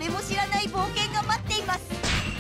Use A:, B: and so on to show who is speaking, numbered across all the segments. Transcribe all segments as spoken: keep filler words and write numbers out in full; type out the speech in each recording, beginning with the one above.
A: 誰も知らない冒険が待っています。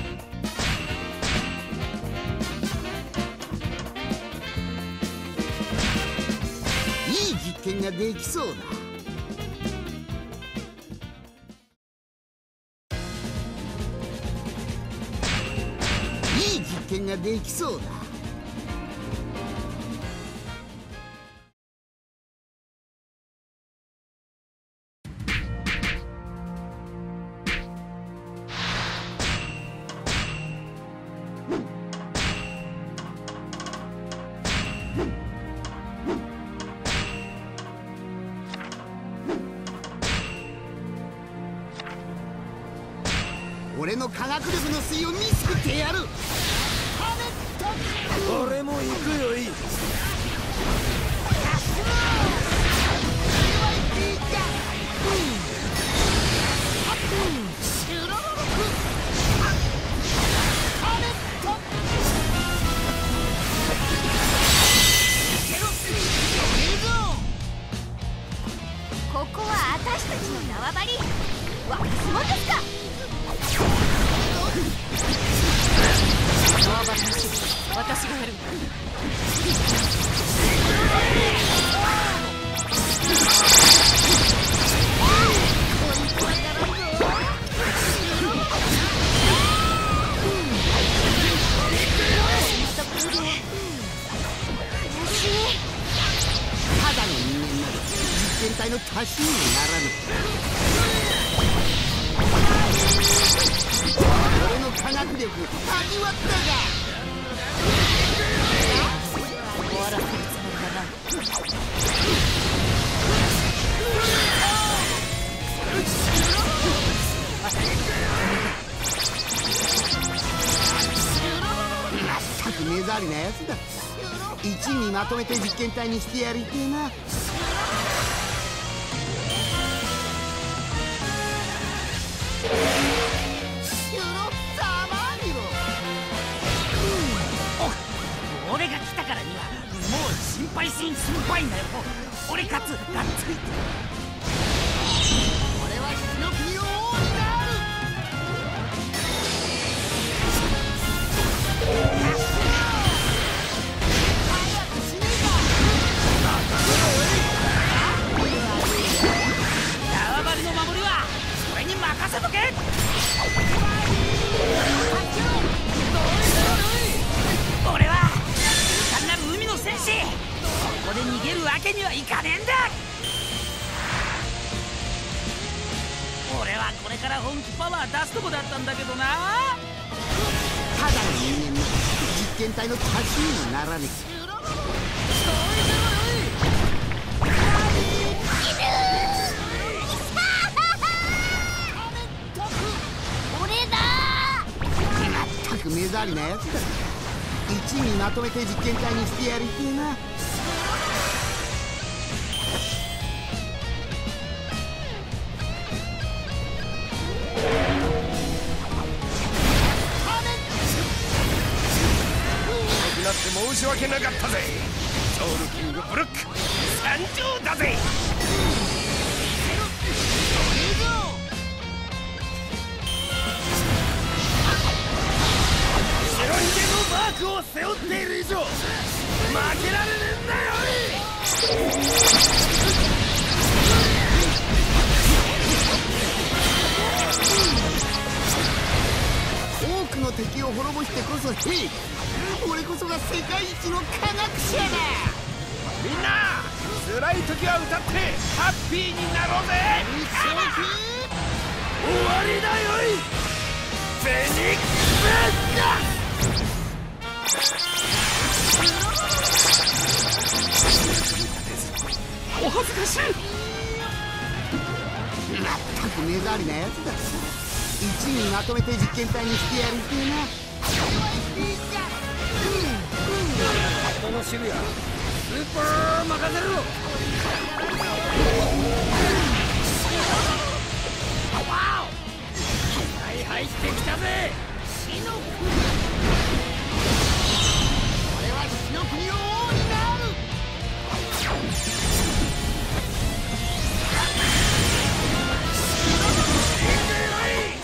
B: いい実験ができそうだ。いい実験ができそうだ。俺の科学力の推を見せてやる。
C: 俺も行くよ。いい
A: ここは私たちの縄張り。わ、そうですか。縄張りの仕事、私がやる。
B: ただの人間など実験体の足しにもならぬ。俺の科学力味わったか。
A: 終わらせるつもりだな。
B: まったく目障りなやつだった。一にまとめて実験体にしてやりてえな。
D: 俺が来たからにはもう心配しん心配なよ。俺勝つがっつり。
B: 俺は火の国の王になる。
D: 縄張りの守りは俺に任せとけ。俺は単なる海の戦士。ここで逃げるわけにはいかねえんだ。俺はこれから本気パワー出すとこだったんだけどな。
B: ただの人間の実験体の足しにもならねえ。まったく目障りなやつだ。一にまとめて実験体にしてやりてえな。
C: なって申し訳なかったぜ。ソウルキングブルック参上だぜ。白ひげのマークを背負っている以上負けられねえんだよ。
B: 多くの敵を滅ぼしてこそ兵器。俺こそが世界一の科学者だ。
C: みんな辛い時は歌ってハッピーになろうぜ。終わりだよいフェニックス。
D: お恥ずかしい。
B: まったく目障りなやつだ。一にまとめて実験体にしてやりてえな。
C: この渋谷スーパー任せろ。はい入ってきたぜ。火の国。
B: 俺は火の国の王になる。
C: 行くよい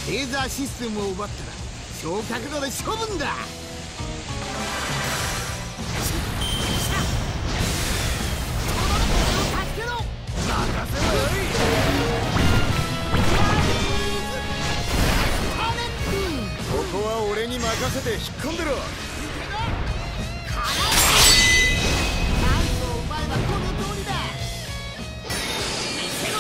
B: レーザーシステムを奪ったら小角度で処分だ。
C: ここは俺に任せて引っ込んでろ。
B: チャンスを奪えばこの通りだ。見せろ。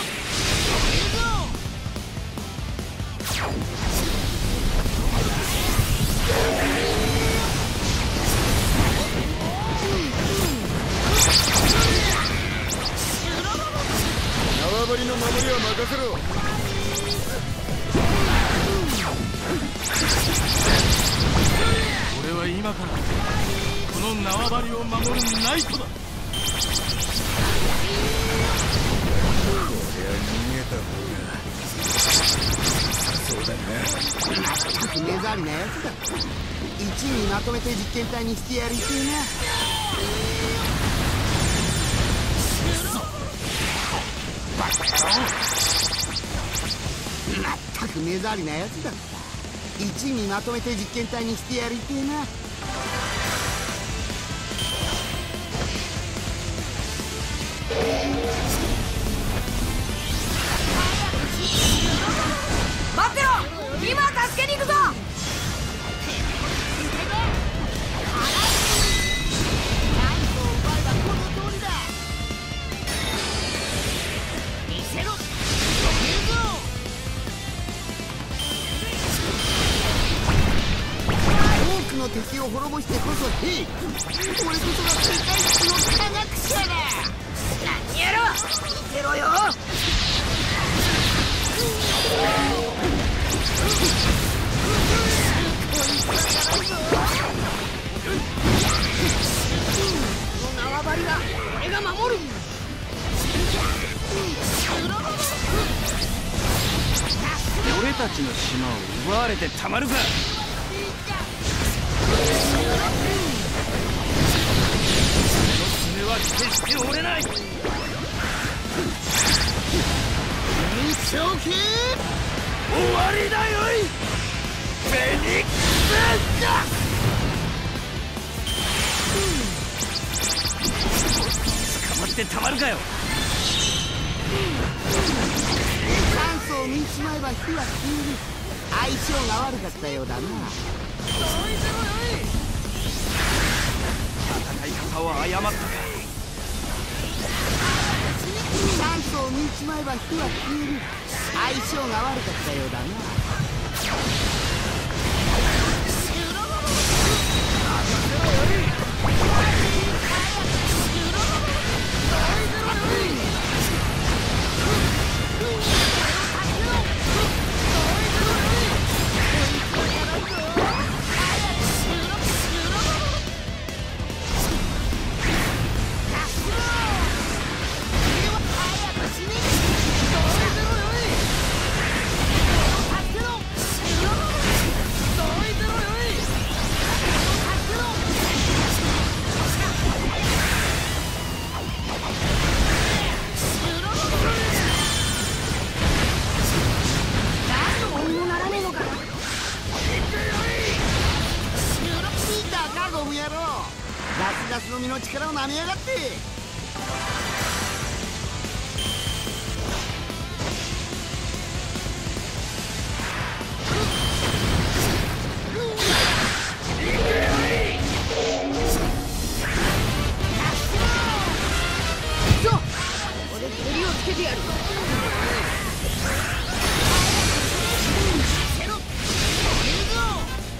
C: 縄張りの守りは任せろ。
E: 俺は今からこの縄張りを守るナイトだ。
C: 逃げた方がそうだな。
B: まったく目障りなやつだ。一にまとめて実験体にしてやりてえな。まったく目障りなやつだった。一にまとめて実験体にしてやりてえな。
A: 待ってろ、今助けに行くぞ。
B: 敵を滅ぼしてこそ兵。俺こそが世界一の科学者だ。
A: 何やろ、見てろよ。この縄張りは俺が守る。
E: 俺たちの島を奪われてたまるか。爪は決して折れない。
B: 延長系
E: 終わりだよいフェニックス。捕まってたまるかよ。
B: 酸素を見ちまえば火は消える。相性が悪かったようだな。
E: 戦い方を誤ったか。
B: 酸素を見ちまえば火は消える。相性が悪かったようだな。ガスガスの身の力をなめやがって。
A: そう、ここで蹴りをつけてやる。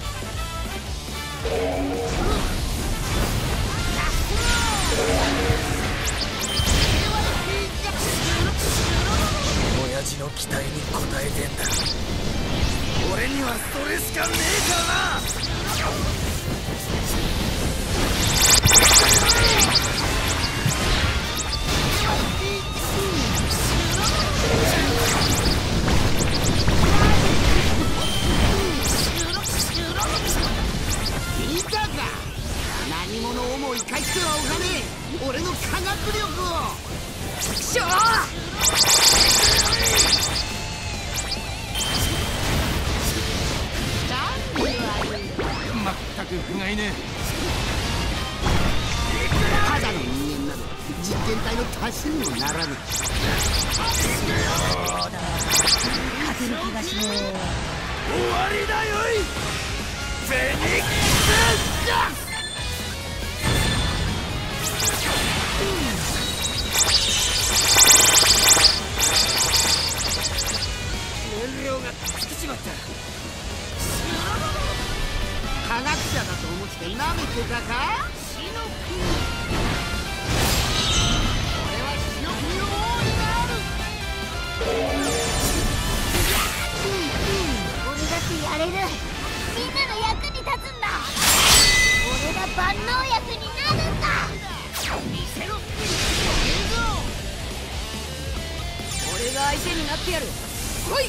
B: Let's go! 足にもならぬ。
D: 勝てる気がしねえ。
E: 終わりだよいフェニックス。燃料が尽きちまった。
B: 科学者だと思って舐めてたか。死の国、俺は死の国の王になる。
A: 俺だってやれる。みんなの役に立つんだ。俺が万能薬になるんだ。見せろ。
D: 俺が相手になってやる。来い。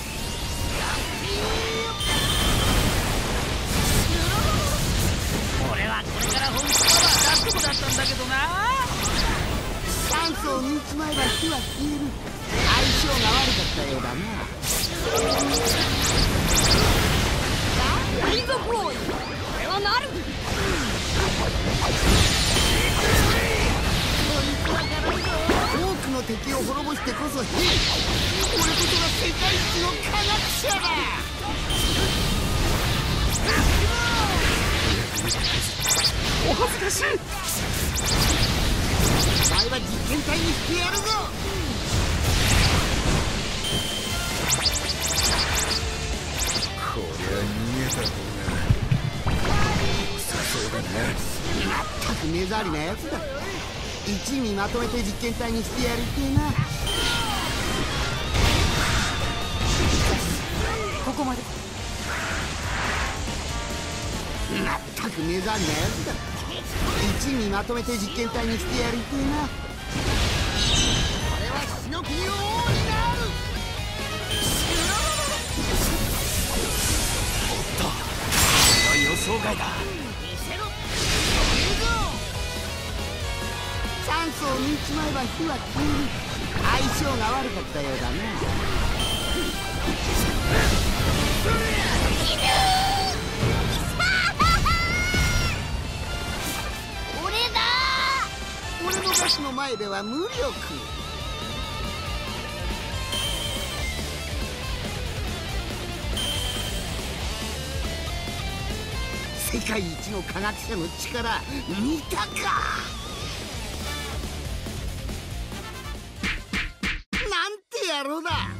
D: 俺はこれから本気パワー出すとこだったんだけどな。
B: チャンスを抜いちまえば火は消える。相性が悪かったようだな。
A: 海賊王に俺はなる。
B: 多くの敵を滅ぼしてこそ兵。俺こそが世界一の科学者だ。
C: お恥ずかしい。
B: お前は実験体にしてやるぞ。
C: こりゃ逃げた方が良さそうだな。
B: まったく目障りなやつだ。一味まとめて実験体にしてやりてえな。
D: ここまで。
B: まったく目障りなやつだ。一味まとめて実験体にしてやりてえな。俺は死の国の王になる。
C: おっと、予想外だ。
B: チャンスを抜いちまえば火は消える。相性が悪かったようだな。
A: 俺だ。
B: 俺のガスの前では無力。世界一の科学者の力見たか。なんて野郎だ。